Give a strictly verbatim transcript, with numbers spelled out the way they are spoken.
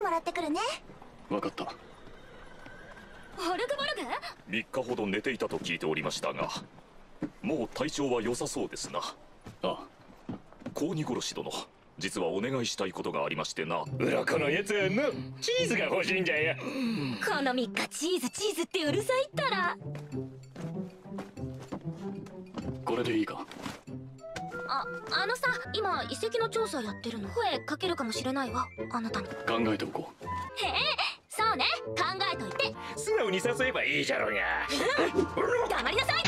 もらってくるね。 分かった。 ホルグボルグ？ みっかほど寝ていたと聞いておりましたが、もう体調は良さそうですな。 ああ。 コウニ殺し殿、実はお願いしたいことがありましてな。 鱗のやつはのチーズが欲しいんじゃよ。 このみっかチーズチーズってうるさいったら。 これでいいか？ あ、あのさ、今遺跡の調査やってるの。声かけるかもしれないわ、あなたに。 考えておこう。 へえ、そうね、考えといて。 素直に誘えばいいじゃろうが。 黙りなさい。